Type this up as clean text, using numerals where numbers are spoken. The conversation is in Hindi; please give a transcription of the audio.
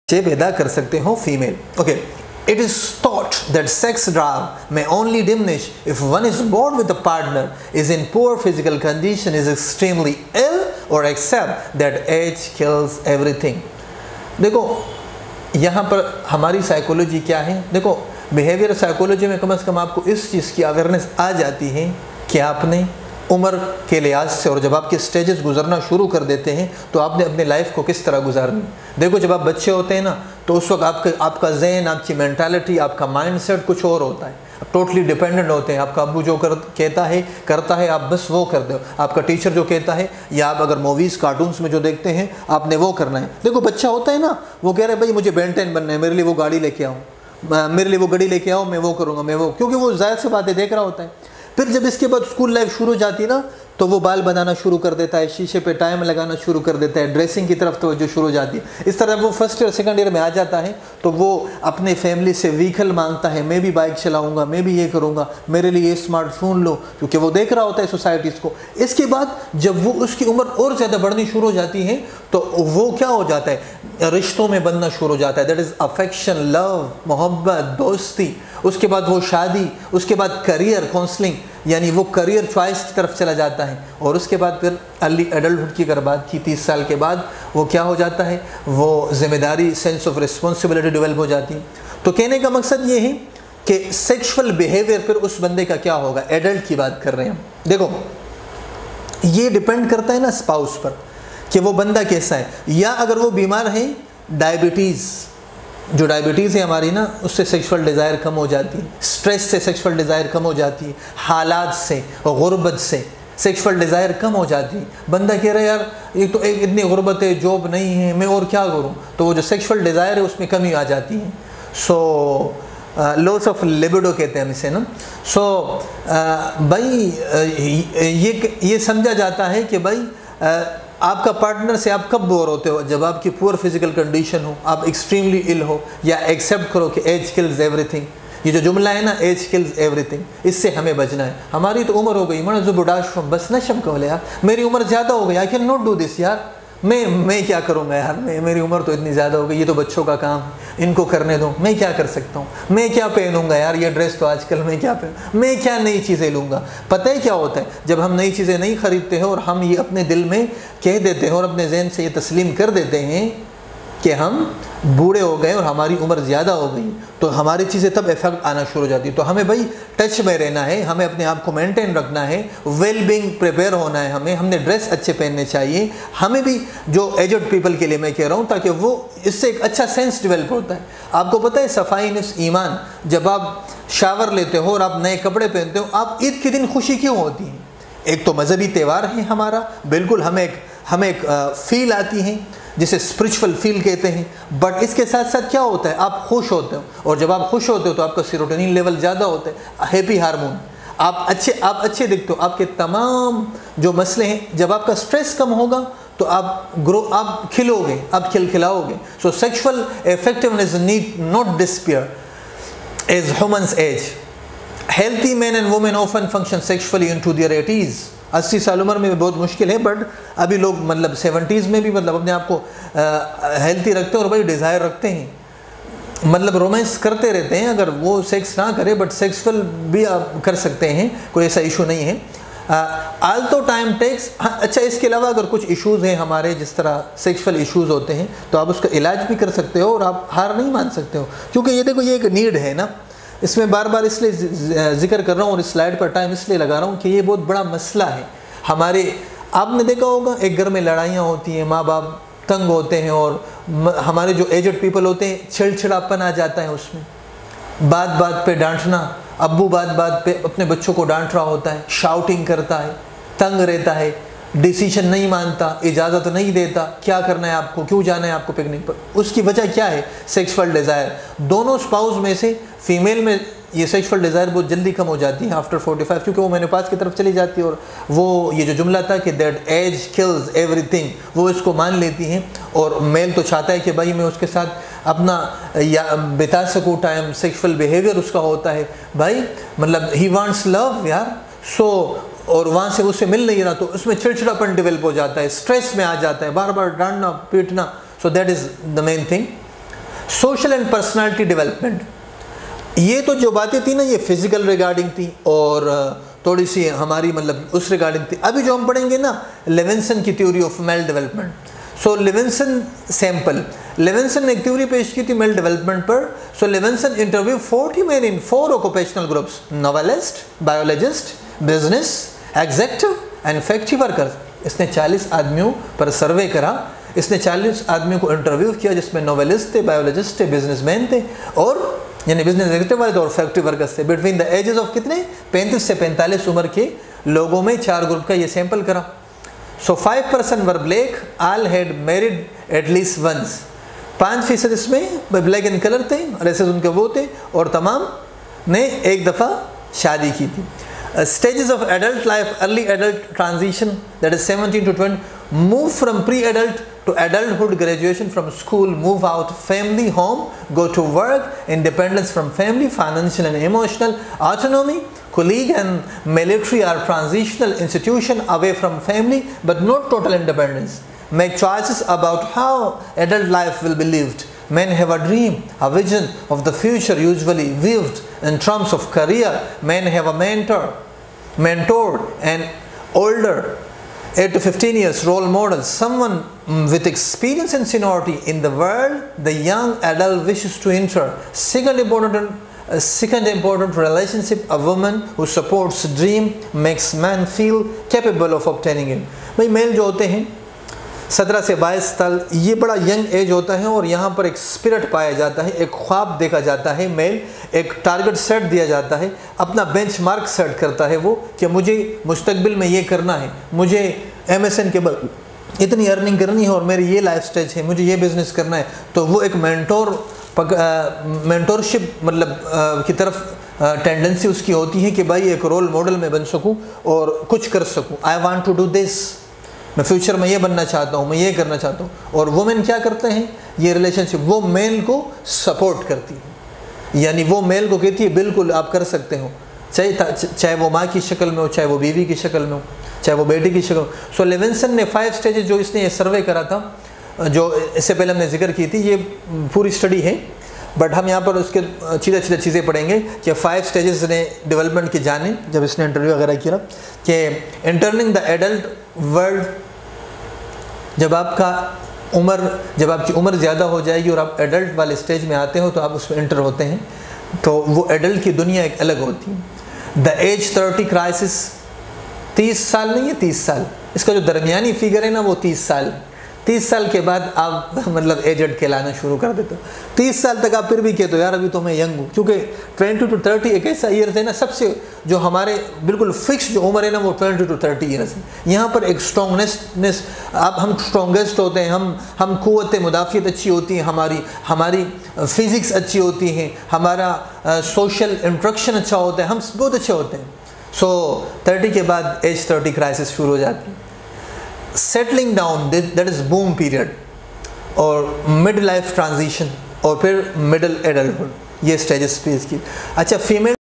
पैदा कर सकते हो female. Okay, it is thought that sex drive may only diminish if one is born with a partner, is in poor physical condition, is extremely ill, or accept that age kills everything। देखो यहाँ पर हमारी साइकोलॉजी क्या है। देखो बिहेवियर साइकोलॉजी में कम से कम आपको इस चीज़ की अवेयरनेस आ जाती है कि आपने उम्र के लिहाज से और जब आपके स्टेजेस गुजरना शुरू कर देते हैं तो आपने अपने लाइफ को किस तरह गुजारनी। देखो जब आप बच्चे होते हैं ना तो उस वक्त आपका जहन, आपकी मेंटालिटी, आपका माइंडसेट कुछ और होता है। आप टोटली डिपेंडेंट होते हैं। आपका अब्बू जो कहता है करता है, आप बस वो कर दो। आपका टीचर जो कहता है, या आप अगर मूवीज़ कार्टून्स में जो देखते हैं आपने वो करना है। देखो बच्चा होता है ना, वो कह रहा है भाई मुझे बेन 10 बनना है, मेरे लिए वो गाड़ी लेके आओ, मेरे लिए वो गाड़ी लेके आओ, मैं वो करूँगा, मैं वो, क्योंकि वो जाहिर सी बातें देख रहा होता है। फिर जब इसके बाद स्कूल लाइफ शुरू हो जाती है ना तो वो बाल बनाना शुरू कर देता है, शीशे पे टाइम लगाना शुरू कर देता है, ड्रेसिंग की तरफ तो जो शुरू हो जाती है। इस तरह वो फर्स्ट ईयर सेकंड ईयर में आ जाता है तो वो अपने फैमिली से व्हीकल मांगता है, मैं भी बाइक चलाऊंगा, मैं भी ये करूंगा, मेरे लिए ये स्मार्टफोन लो, क्योंकि वो देख रहा होता है सोसाइटीज़ को। इसके बाद जब वो उसकी उम्र और ज़्यादा बढ़नी शुरू हो जाती है तो वो क्या हो जाता है, रिश्तों में बनना शुरू हो जाता है। दैट इज़ अफेक्शन, लव, मोहब्बत, दोस्ती। उसके बाद वो शादी, उसके बाद करियर काउंसलिंग, यानी वो करियर चॉइस की तरफ चला जाता है। और उसके बाद फिर अर्ली एडल्टहुड की अगर बात की 30 साल के बाद वो क्या हो जाता है, वो जिम्मेदारी, सेंस ऑफ रिस्पॉन्सिबिलिटी डेवलप हो जाती है। तो कहने का मकसद ये है कि सेक्सुअल बिहेवियर फिर उस बंदे का क्या होगा, एडल्ट की बात कर रहे हैं हम। देखो ये डिपेंड करता है ना स्पाउस पर कि वो बंदा कैसा है। या अगर वो बीमार है, डायबिटीज़, जो डायबिटीज़ है हमारी ना, उससे सेक्सुअल डिज़ायर कम हो जाती है, स्ट्रेस से सेक्सुअल डिज़ायर कम हो जाती है, हालात से, गुर्बत से सेक्सुअल डिज़ायर कम हो जाती है। बंदा कह रहा है यार एक तो एक इतनी गुर्बत है, जॉब नहीं है, मैं और क्या करूं, तो वो जो सेक्सुअल डिज़ायर है उसमें कमी आ जाती है। सो लॉस ऑफ लिबिडो कहते हैं हम इसे ना। सो भाई ये समझा जाता है कि भाई आपका पार्टनर से आप कब बोर होते हो, जब आपकी पुअर फिजिकल कंडीशन हो, आप एक्सट्रीमली इल हो, या एक्सेप्ट करो कि एज किल्स एवरीथिंग। ये जो जुमला है ना, एज किल्स एवरीथिंग, इससे हमें बचना है। हमारी तो उम्र हो गई, मैं जो बुढ़ाश बस न शम कहो यार, मेरी उम्र ज़्यादा हो गई, I can not do this यार, मैं क्या करूँगा यार, मेरी उम्र तो इतनी ज़्यादा हो गई, ये तो बच्चों का काम, इनको करने दो, मैं क्या कर सकता हूँ, मैं क्या पहनूंगा यार, ये ड्रेस तो आजकल मैं क्या पहनूँ, मैं क्या नई चीज़ें लूँगा। पता है क्या होता है, जब हम नई चीज़ें नहीं खरीदते हैं और हम ये अपने दिल में कह देते हैं और अपने जहन से ये तस्लीम कर देते हैं कि हम बूढ़े हो गए और हमारी उम्र ज़्यादा हो गई, तो हमारी चीज़ें तब इफेक्ट आना शुरू हो जाती है। तो हमें भाई टच में रहना है, हमें अपने आप को मेंटेन रखना है, वेल बीइंग प्रिपेयर होना है, हमने ड्रेस अच्छे पहनने चाहिए, हमें भी जो एजड पीपल के लिए मैं कह रहा हूँ, ताकि वो इससे एक अच्छा सेंस डेवलप होता है। आपको पता है सफाई निस ईमान, जब आप शावर लेते हो और आप नए कपड़े पहनते हो, आप ईद के दिन खुशी क्यों होती है? एक तो मजहबी त्यौहार है हमारा, बिल्कुल हमें एक फील आती है जिसे स्पिरिचुअल फील कहते हैं, बट इसके साथ साथ क्या होता है, आप खुश होते हो, और जब आप खुश होते हो तो आपका सीरोटोनिन लेवल ज़्यादा होता है, हैप्पी हार्मोन, आप अच्छे दिखते हो, आपके तमाम जो मसले हैं, जब आपका स्ट्रेस कम होगा तो आप खिलोगे, आप खिलखिलाओगे। So sexual effectiveness need not disappear as humans age. Healthy men and women often function sexually into their 80s। 80 साल उम्र में बहुत मुश्किल है, बट अभी लोग मतलब 70s में भी मतलब अपने आप को हेल्थी रखते हैं और बड़ी डिज़ायर रखते हैं, मतलब रोमांस करते रहते हैं। अगर वो सेक्स ना करे बट सेक्सुअल भी आप कर सकते हैं, कोई ऐसा इशू नहीं है। Although time takes. अच्छा, इसके अलावा अगर कुछ इश्यूज़ हैं हमारे, जिस तरह सेक्सुअल इश्यूज़ होते हैं, तो आप उसका इलाज भी कर सकते हो और आप हार नहीं मान सकते हो, क्योंकि ये देखो ये एक नीड है ना। इसमें बार बार इसलिए जिक्र कर रहा हूँ और इस स्लाइड पर टाइम इसलिए लगा रहा हूँ कि ये बहुत बड़ा मसला है हमारे। आपने देखा होगा एक घर में लड़ाइयाँ होती हैं, माँ बाप तंग होते हैं, और हमारे जो एजड पीपल होते हैं चिड़चिड़ापन आ जाता है उसमें, बात बात पे डांटना, अब्बू बात बात पे अपने बच्चों को डांट रहा होता है, शाउटिंग करता है, तंग रहता है, डिसीजन नहीं मानता, इजाज़त नहीं देता, क्या करना है आपको, क्यों जाना है आपको पिकनिक पर। उसकी वजह क्या है? Sexual desire. दोनों स्पाउस में से फीमेल में ये सेक्सुअल डिज़ायर बहुत जल्दी कम हो जाती है आफ्टर 45, क्योंकि वो मेनोपॉज की तरफ चली जाती है, और वो ये जो जुमला था कि दैट एज किल्स एवरीथिंग, वो इसको मान लेती हैं। और मेल तो चाहता है कि भाई मैं उसके साथ अपना या बिता सकूँ टाइम, सेक्सुअल बिहेवियर उसका होता है भाई, मतलब ही वांट्स लव यार। सो और वहाँ से उसे मिल नहीं रहा, तो उसमें चिड़चिड़ापन डेवलप हो जाता है, स्ट्रेस में आ जाता है, बार बार डांटना पीटना। So that is the main thing. Social and personality development, ये तो जो बातें थी ना ये फिजिकल रिगार्डिंग थी और थोड़ी सी हमारी मतलब उस रिगार्डिंग थी। अभी जो हम पढ़ेंगे ना लेविंसन की theory of male development. So Levinson sample, Levinson ने एक थ्योरी पेश की थी मेल डेवलपमेंट पर। So Levinson interview 40 men in 4 occupational groups, novelist, biologist, business executive and factory workers. इसने 40 आदमियों पर सर्वे करा, इसने 40 आदमियों को इंटरव्यू किया जिसमें नोवेलिस्ट थे, बायोलॉजिस्ट थे, बिजनेसमैन थे और यानी बिजनेस एग्जीक्यूटिव वाले थे और फैक्ट्री वर्कर्स थे। बिटवीन द एजेस ऑफ कितने 35 से 45 उम्र के लोगों में 4 ग्रुप का ये सैंपल करा। So 5% were black, all had married at least once. 5% इसमें ब्लैक इन कलर थे और ऐसे उनके वो थे और तमाम ने एक दफ़ा शादी की थी। Stages of adult life, early adult transition, that is 17 to 20, move from pre-adult to adulthood, graduation from school, move out, family, home, go to work, independence from family, financial and emotional autonomy, colleague and military are transitional institution away from family, but not total independence. Make choices about how adult life will be lived. Men have a dream, a vision of the future, usually viewed in terms of career. Men have a mentored and older 8 to 15 years role model, someone with experience and seniority in the world the young adult wishes to enter. Second important relationship, a woman who supports dream makes man feel capable of obtaining it. भाई मेल जो होते हैं 17 से 22 साल, ये बड़ा यंग एज होता है और यहाँ पर एक स्पिरिट पाया जाता है, एक ख्वाब देखा जाता है। मेल एक टारगेट सेट दिया जाता है, अपना बेंचमार्क सेट करता है वो कि मुझे मुस्तकबिल में ये करना है, मुझे MSN के बाद इतनी अर्निंग करनी है और मेरी ये लाइफ स्टेज है, मुझे ये बिज़नेस करना है। तो वो एक मेंटोरशिप मतलब की तरफ टेंडेंसी उसकी होती है कि भाई एक रोल मॉडल में बन सकूँ और कुछ कर सकूँ। I want to do this, मैं फ्यूचर में ये बनना चाहता हूँ, मैं ये करना चाहता हूँ। और वुमेन क्या करते हैं, ये रिलेशनशिप वो मेल को सपोर्ट करती है, यानी वो मेल को कहती है बिल्कुल आप कर सकते हो, चाहे वो माँ की शक्ल में हो, चाहे वो बीवी की शक्ल में हो, चाहे वो बेटी की शक्ल में। सो लेविंसन ने 5 स्टेजेस जो इसने ये सर्वे करा था, जो इससे पहले हमने जिक्र की थी, ये पूरी स्टडी है बट हम यहाँ पर उसके सीधे चीज़ें पढ़ेंगे कि 5 स्टेजेस ने डेवलपमेंट के जाने जब इसने इंटरव्यू वगैरह किया कि इंटर्निंग द एडल्ट वर्ल्ड, जब आपकी उम्र ज़्यादा हो जाएगी और आप एडल्ट वाले स्टेज में आते हो तो आप उसमें इंटर होते हैं, तो वो एडल्ट की दुनिया एक अलग होती है। द एज 30 क्राइसिस, 30 साल नहीं है 30 साल, इसका जो दरमियानी फिगर है ना वो 30 साल। 30 साल के बाद आप मतलब एजेड कहलाना शुरू कर देते हो। 30 साल तक आप फिर भी कहते हो यार अभी तो मैं यंग हूँ, क्योंकि 20 to 30 एक ऐसा ईयर है ना, सबसे जो हमारे बिल्कुल फिक्स जो उम्र है ना वो 20 to 30 ईयर्स है। यहाँ पर एक स्ट्रॉन्गनेस हम स्ट्रॉन्गेस्ट होते हैं, हम क़ुव्वत मुदाफ़ियत अच्छी होती है, हमारी फिज़िक्स अच्छी होती है, हमारा सोशल इंट्रैक्शन अच्छा होता है, हम बहुत अच्छे होते हैं। सो 30 के बाद एज 30 क्राइसिस शुरू हो जाती है। Settling down, that is boom period, और मिड लाइफ ट्रांजिशन और फिर मिडल एडल्टहुड, ये स्टेजेस पे इसकी। अच्छा, फीमेल